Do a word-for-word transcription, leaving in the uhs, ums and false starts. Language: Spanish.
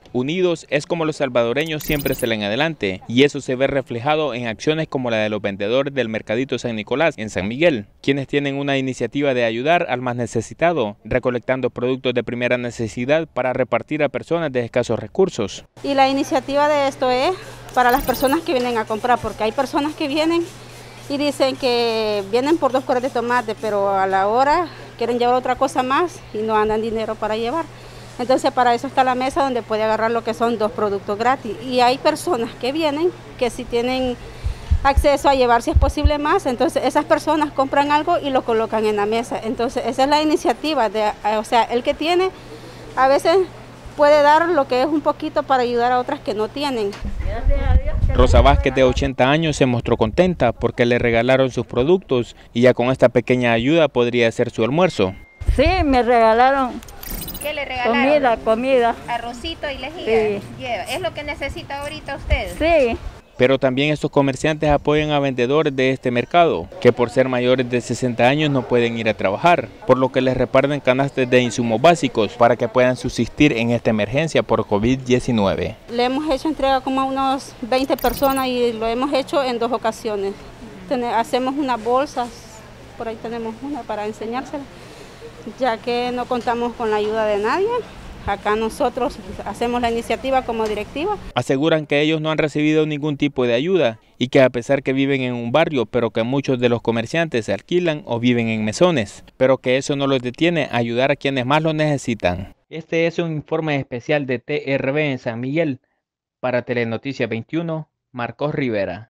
Unidos es como los salvadoreños siempre salen adelante, y eso se ve reflejado en acciones como la de los vendedores del Mercadito San Nicolás en San Miguel, quienes tienen una iniciativa de ayudar al más necesitado, recolectando productos de primera necesidad para repartir a personas de escasos recursos. Y la iniciativa de esto es para las personas que vienen a comprar, porque hay personas que vienen y dicen que vienen por dos cuerdas de tomate, pero a la hora quieren llevar otra cosa más y no andan dinero para llevar. Entonces para eso está la mesa donde puede agarrar lo que son dos productos gratis. Y hay personas que vienen que si tienen acceso a llevar, si es posible más, entonces esas personas compran algo y lo colocan en la mesa. Entonces esa es la iniciativa, de, o sea, el que tiene a veces puede dar lo que es un poquito para ayudar a otras que no tienen. Rosa Vázquez, de ochenta años, se mostró contenta porque le regalaron sus productos y ya con esta pequeña ayuda podría hacer su almuerzo. Sí, me regalaron. ¿Qué le regalaron? Comida, comida. Arrocito y lejía. Sí. Lleva. ¿Es lo que necesita ahorita usted? Sí. Pero también estos comerciantes apoyan a vendedores de este mercado, que por ser mayores de sesenta años no pueden ir a trabajar, por lo que les reparten canastas de insumos básicos para que puedan subsistir en esta emergencia por COVID diecinueve. Le hemos hecho entrega como a unos veinte personas y lo hemos hecho en dos ocasiones. Ten- hacemos unas bolsas, por ahí tenemos una para enseñársela, ya que no contamos con la ayuda de nadie. Acá nosotros hacemos la iniciativa como directiva. Aseguran que ellos no han recibido ningún tipo de ayuda y que a pesar que viven en un barrio, pero que muchos de los comerciantes se alquilan o viven en mesones, pero que eso no los detiene a ayudar a quienes más lo necesitan. Este es un informe especial de T R V en San Miguel. Para Telenoticias veintiuno, Marcos Rivera.